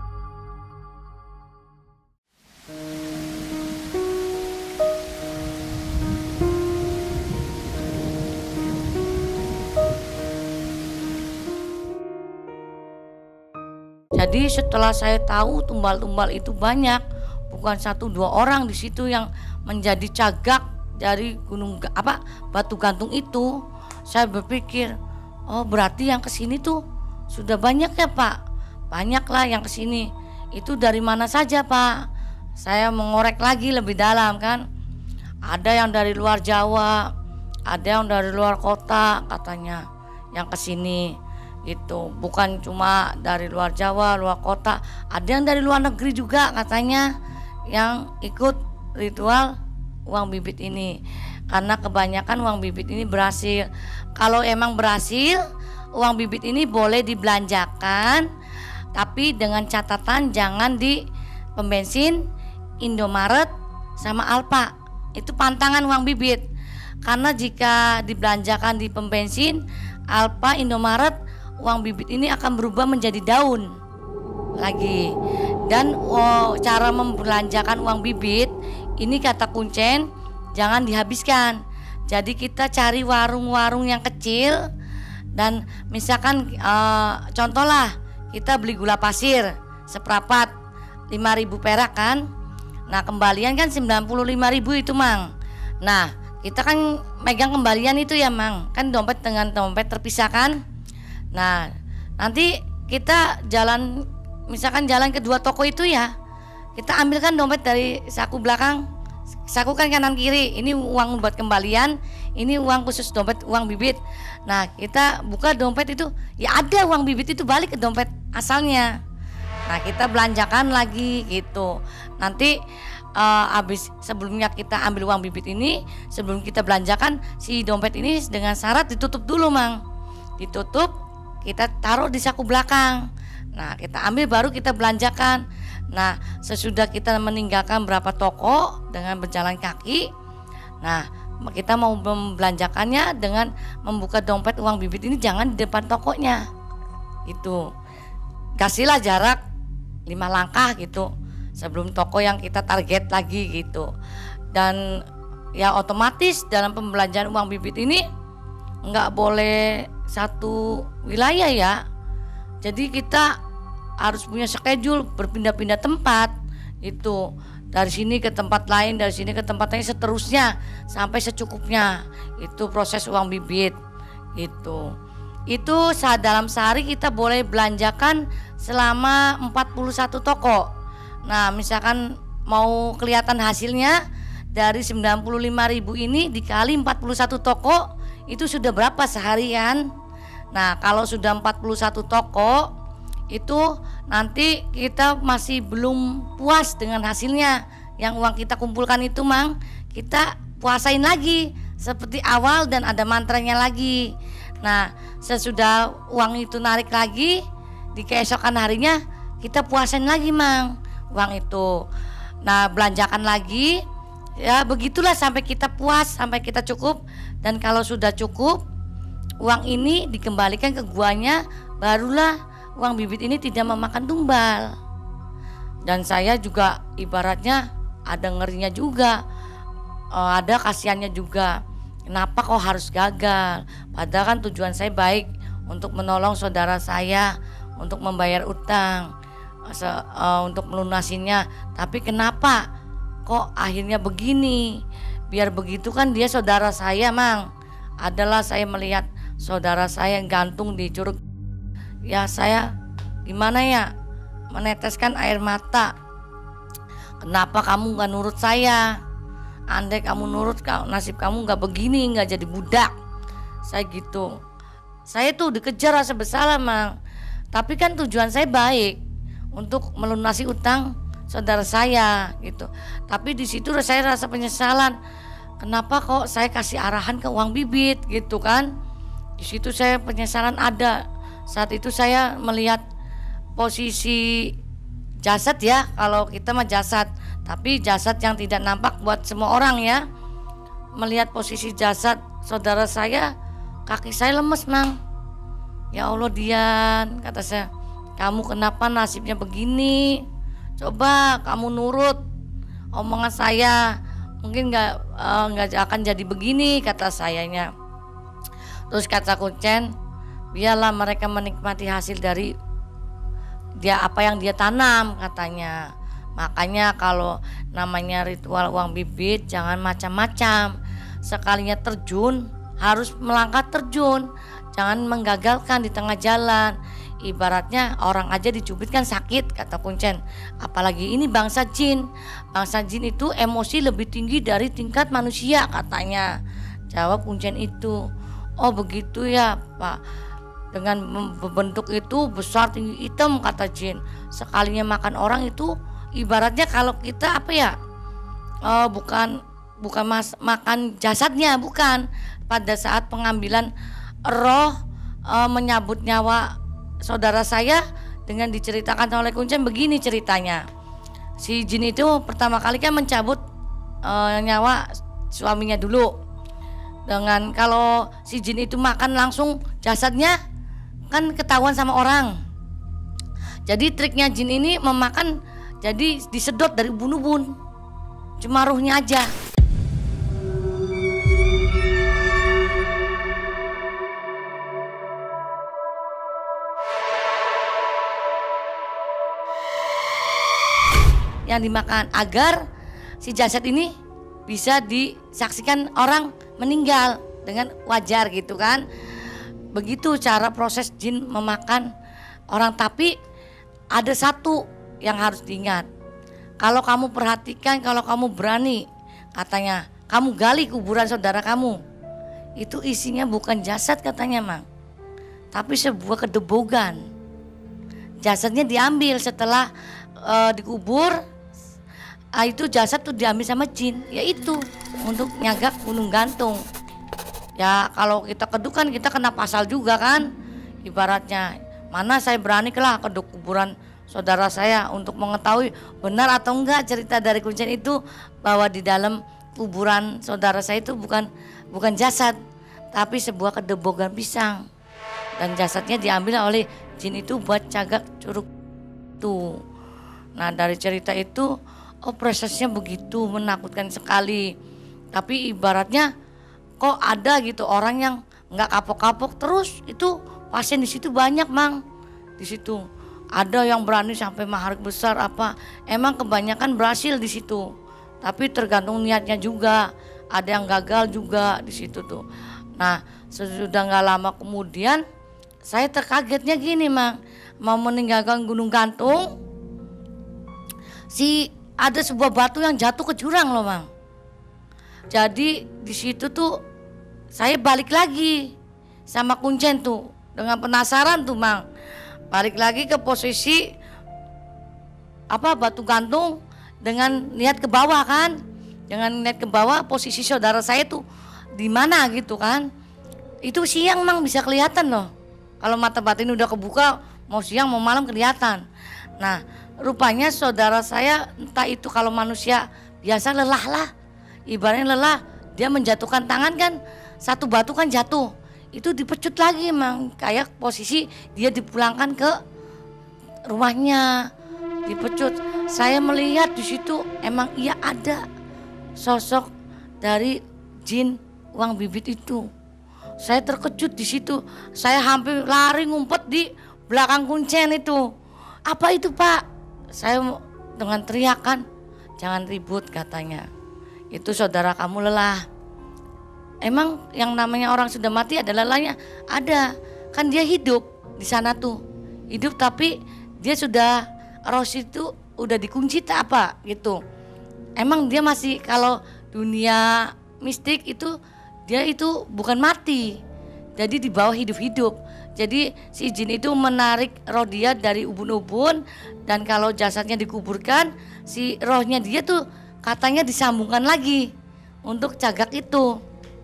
Jadi setelah saya tahu tumbal-tumbal itu banyak, bukan satu dua orang di situ yang menjadi cagak dari gunung apa batu gantung itu, saya berpikir, oh berarti yang kesini tuh sudah banyak ya Pak, banyaklah yang kesini. Itu dari mana saja Pak? Saya mengorek lagi lebih dalam kan, ada yang dari luar Jawa, ada yang dari luar kota katanya yang kesini. Gitu, bukan cuma dari luar Jawa, luar kota, ada yang dari luar negeri juga katanya yang ikut ritual uang bibit ini. Karena kebanyakan uang bibit ini berhasil. Kalau emang berhasil, uang bibit ini boleh dibelanjakan, tapi dengan catatan jangan di pembensin, Indomaret sama Alfa. Itu pantangan uang bibit. Karena jika dibelanjakan di pembensin, Alfa, Indomaret, uang bibit ini akan berubah menjadi daun lagi. Dan oh, cara membelanjakan uang bibit ini kata Kuncen jangan dihabiskan. Jadi kita cari warung-warung yang kecil dan misalkan uh, contoh lah kita beli gula pasir seprapat lima ribu perak kan. Nah kembalian kan sembilan puluh lima ribu itu Mang. Nah kita kan megang kembalian itu ya Mang, kan dompet dengan dompet terpisah kan. Nah nanti kita jalan, misalkan jalan ke dua toko itu ya, kita ambilkan dompet dari saku belakang, saku kan kanan kiri, ini uang buat kembalian, ini uang khusus dompet uang bibit. Nah kita buka dompet itu, ya ada uang bibit itu balik ke dompet asalnya. Nah kita belanjakan lagi gitu. Nanti uh, habis sebelumnya kita ambil uang bibit ini, sebelum kita belanjakan si dompet ini dengan syarat ditutup dulu Mang, ditutup. Kita taruh di saku belakang. Nah kita ambil baru kita belanjakan. Nah sesudah kita meninggalkan berapa toko dengan berjalan kaki, nah kita mau membelanjakannya dengan membuka dompet uang bibit ini jangan di depan tokonya. Itu kasihlah jarak lima langkah gitu sebelum toko yang kita target lagi gitu. Dan ya otomatis dalam pembelanjaan uang bibit ini nggak boleh satu wilayah ya. Jadi kita harus punya schedule berpindah-pindah tempat itu, dari sini ke tempat lain, dari sini ke tempat lain seterusnya sampai secukupnya. Itu proses uang bibit itu. Itu saat dalam sehari kita boleh belanjakan selama empat puluh satu toko. Nah misalkan mau kelihatan hasilnya dari sembilan puluh lima ribu ini dikali empat puluh satu toko, itu sudah berapa seharian. Nah kalau sudah empat puluh satu toko itu nanti kita masih belum puas dengan hasilnya, yang uang kita kumpulkan itu Mang, kita puasain lagi seperti awal dan ada mantranya lagi. Nah sesudah uang itu narik lagi di keesokan harinya kita puasain lagi Mang uang itu. Nah belanjakan lagi ya, begitulah sampai kita puas, sampai kita cukup. Dan kalau sudah cukup, uang ini dikembalikan ke guanya, barulah uang bibit ini tidak memakan tumbal. Dan saya juga ibaratnya ada ngerinya juga, ada kasihannya juga. Kenapa kok harus gagal? Padahal kan tujuan saya baik, untuk menolong saudara saya, untuk membayar utang, untuk melunasinya. Tapi kenapa kok akhirnya begini. Biar begitu kan dia saudara saya Mang. Adalah saya melihat saudara saya gantung di curug. Ya saya gimana ya, meneteskan air mata. Kenapa kamu gak nurut saya? Andai kamu nurut, nasib kamu gak begini, gak jadi budak. Saya gitu. Saya tuh dikejar rasa bersalah Mang. Tapi kan tujuan saya baik, untuk melunasi utang saudara saya gitu. Tapi di situ saya rasa penyesalan. Kenapa kok saya kasih arahan ke uang bibit gitu kan? Di situ saya penyesalan ada. Saat itu saya melihat posisi jasad ya, kalau kita mah jasad, tapi jasad yang tidak nampak buat semua orang ya. Melihat posisi jasad saudara saya, kaki saya lemes Mang. Ya Allah Dian, kata saya, kamu kenapa nasibnya begini? Coba kamu nurut omongan saya, mungkin nggak nggak uh, akan jadi begini, kata sayanya. Terus kata Kuncen, biarlah mereka menikmati hasil dari dia apa yang dia tanam, katanya. Makanya kalau namanya ritual uang bibit jangan macam-macam. Sekalinya terjun harus melangkah terjun, jangan menggagalkan di tengah jalan. Ibaratnya orang aja dicubit kan sakit, kata Kuncen. Apalagi ini bangsa jin. Bangsa jin itu emosi lebih tinggi dari tingkat manusia, katanya. Jawab Kuncen itu. Oh begitu ya Pak. Dengan bentuk itu besar tinggi hitam, kata jin. Sekalinya makan orang itu ibaratnya kalau kita apa ya? Oh, bukan bukan mas, makan jasadnya, bukan. Pada saat pengambilan roh e, menyabut nyawa saudara saya, dengan diceritakan oleh Kuncen begini ceritanya. Si jin itu pertama kali kan mencabut e, nyawa suaminya dulu. Dengan kalau si jin itu makan langsung jasadnya kan ketahuan sama orang. Jadi triknya jin ini memakan, jadi disedot dari ubun-ubun, cuma ruhnya aja. Yang dimakan agar si jasad ini bisa disaksikan orang meninggal dengan wajar gitu kan. Begitu cara proses jin memakan orang. Tapi ada satu yang harus diingat. Kalau kamu perhatikan, kalau kamu berani, katanya, kamu gali kuburan saudara kamu, itu isinya bukan jasad katanya Mang, tapi sebuah kedebogan. Jasadnya diambil setelah uh, dikubur. Ah, itu jasad tuh diambil sama jin, yaitu untuk nyagak gunung gantung. Ya kalau kita keduk kan kita kena pasal juga kan. Ibaratnya mana saya berani kelah keduk kuburan saudara saya untuk mengetahui benar atau enggak cerita dari Kuncen itu, bahwa di dalam kuburan saudara saya itu bukan bukan jasad, tapi sebuah kedebogan pisang. Dan jasadnya diambil oleh jin itu buat cagak curug tuh. Nah dari cerita itu, oh prosesnya begitu menakutkan sekali. Tapi ibaratnya kok ada gitu orang yang nggak kapok-kapok terus, itu pasien di situ banyak Mang. Di situ ada yang berani sampai mahar besar apa. Emang kebanyakan berhasil di situ. Tapi tergantung niatnya juga. Ada yang gagal juga di situ tuh. Nah sesudah nggak lama kemudian saya terkagetnya gini Mang, mau meninggalkan gunung gantung, si ada sebuah batu yang jatuh ke jurang loh Mang. Jadi di situ tuh saya balik lagi sama Kuncen tuh dengan penasaran tuh Mang. Balik lagi ke posisi apa batu gantung dengan lihat ke bawah kan. Dengan lihat ke bawah posisi saudara saya tuh di mana gitu kan. Itu siang Mang bisa kelihatan loh. Kalau mata batin udah kebuka, mau siang mau malam kelihatan. Nah rupanya saudara saya entah itu kalau manusia biasa lelah lah, ibaratnya lelah, dia menjatuhkan tangan kan, satu batu kan jatuh, itu dipecut lagi Mang, kayak posisi dia dipulangkan ke rumahnya, dipecut. Saya melihat di situ emang iya ada sosok dari jin uang bibit itu. Saya terkejut di situ, saya hampir lari ngumpet di belakang Kuncen itu. Apa itu Pak? Saya dengan teriakan, jangan ribut katanya. Itu saudara kamu lelah. Emang yang namanya orang sudah mati ada lelahnya? Ada, kan dia hidup di sana tuh. Hidup tapi dia sudah, roh itu udah dikunci tak apa gitu. Emang dia masih, kalau dunia mistik itu dia itu bukan mati, jadi di bawah hidup-hidup. Jadi si jin itu menarik roh dia dari ubun-ubun, dan kalau jasadnya dikuburkan, si rohnya dia tuh katanya disambungkan lagi untuk cagak itu,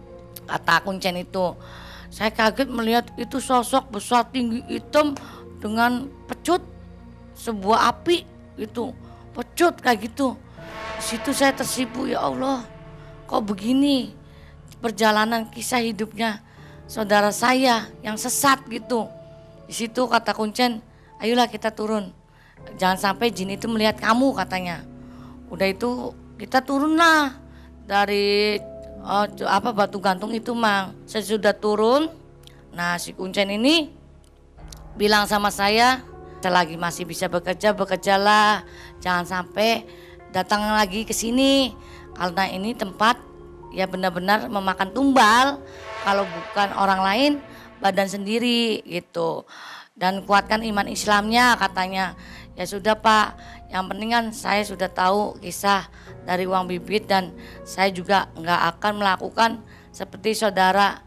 kata Kuncen itu. Saya kaget melihat itu sosok besar tinggi hitam dengan pecut, sebuah api itu, pecut kayak gitu. Di situ saya tersipu, ya Allah, kok begini perjalanan kisah hidupnya saudara saya yang sesat gitu. Di situ kata Kuncen, ayolah kita turun, jangan sampai jin itu melihat kamu katanya. Udah itu kita turunlah dari oh, apa batu gantung itu mang. Sesudah turun, nah si Kuncen ini bilang sama saya, selagi masih bisa bekerja bekerjalah, jangan sampai datang lagi ke sini karena ini tempat ya benar-benar memakan tumbal, kalau bukan orang lain badan sendiri gitu. Dan kuatkan iman Islamnya katanya. Ya sudah Pak, yang penting kan saya sudah tahu kisah dari Uang Bibit, dan saya juga nggak akan melakukan seperti saudara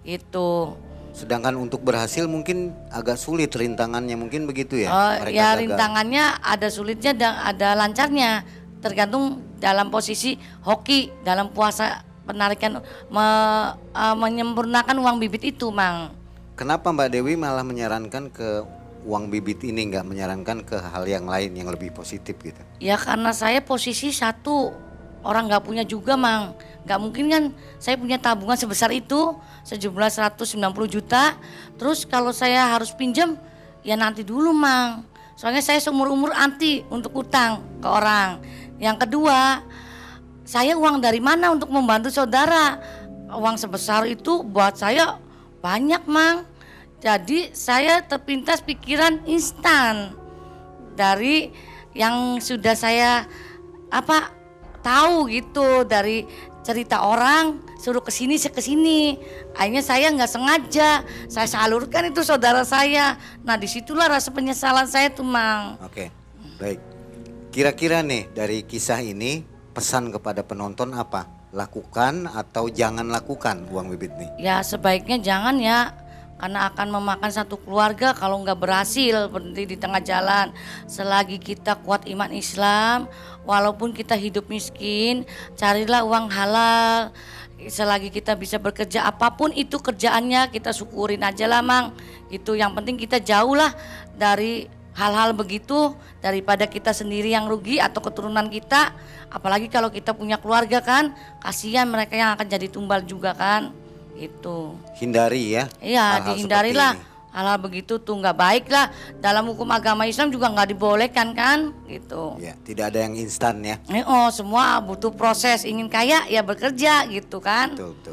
gitu. Sedangkan untuk berhasil mungkin agak sulit rintangannya, mungkin begitu ya? Oh, Mereka ya gagal. rintangannya ada sulitnya dan ada lancarnya, tergantung dalam posisi hoki dalam puasa penarikan me, uh, menyempurnakan uang bibit itu, Mang. Kenapa Mbak Dewi malah menyarankan ke uang bibit ini, nggak menyarankan ke hal yang lain yang lebih positif gitu? Ya karena saya posisi satu, orang nggak punya juga, Mang. Nggak mungkin kan saya punya tabungan sebesar itu, sejumlah seratus sembilan puluh juta. Terus kalau saya harus pinjam, ya nanti dulu, Mang. Soalnya saya seumur-umur anti untuk utang ke orang. Yang kedua, saya uang dari mana untuk membantu saudara? Uang sebesar itu buat saya banyak, Mang. Jadi saya terpintas pikiran instan dari yang sudah saya apa tahu gitu, dari cerita orang suruh kesini kesini. Akhirnya saya nggak sengaja saya salurkan itu saudara saya. Nah disitulah rasa penyesalan saya tuh, Mang. Oke, baik. Kira-kira nih dari kisah ini pesan kepada penonton apa? Lakukan atau jangan lakukan uang bibit nih? Ya sebaiknya jangan ya, karena akan memakan satu keluarga kalau nggak berhasil berhenti di tengah jalan. Selagi kita kuat iman Islam, walaupun kita hidup miskin, carilah uang halal. Selagi kita bisa bekerja apapun itu kerjaannya, kita syukurin aja lah, Mang. Itu yang penting kita jauh lah dari hal-hal begitu, daripada kita sendiri yang rugi atau keturunan kita. Apalagi kalau kita punya keluarga kan, kasihan mereka yang akan jadi tumbal juga kan. Itu Hindari ya. iya, hal-hal dihindarilah seperti ini. hal-hal begitu tuh nggak baik lah. Dalam hukum agama Islam juga nggak dibolehkan kan gitu. Ya, tidak ada yang instan ya. Eh, oh semua butuh proses. Ingin kaya ya bekerja gitu kan. Betul, betul.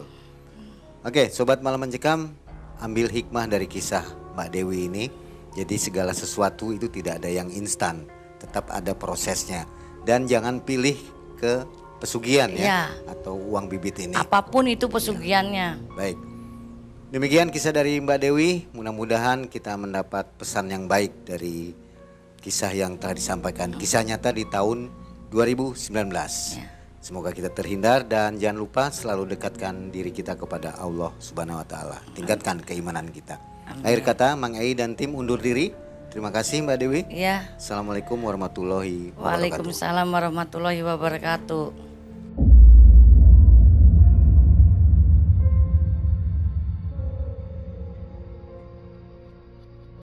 Oke, Sobat Malam Mencekam, ambil hikmah dari kisah Mbak Dewi ini. Jadi segala sesuatu itu tidak ada yang instan, tetap ada prosesnya. Dan jangan pilih ke pesugihan ya, Iya. atau uang bibit ini. Apapun itu pesugihannya. Baik. Demikian kisah dari Mbak Dewi. Mudah-mudahan kita mendapat pesan yang baik dari kisah yang telah disampaikan. Kisah nyata di tahun dua ribu sembilan belas. Ya. Semoga kita terhindar, dan jangan lupa selalu dekatkan diri kita kepada Allah Subhanahu wa taala. Tingkatkan keimanan kita. Akhir kata, Mang Ei dan tim undur diri. Terima kasih Mbak Dewi. Iya. Assalamualaikum warahmatullahi wabarakatuh. Waalaikumsalam warahmatullahi wabarakatuh.